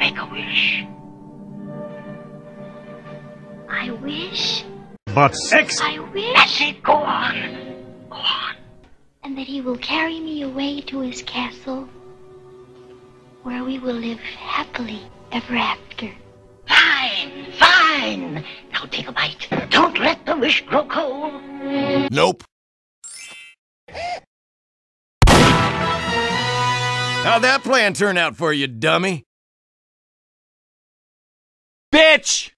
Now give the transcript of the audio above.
Make a wish. I wish. But sex. I wish. That's it. Go on. Go on. And that he will carry me away to his castle, where we will live happily ever after. Fine, fine. Now take a bite. Don't let the wish grow cold. Nope. How'd that plan turn out for you, dummy? Bitch!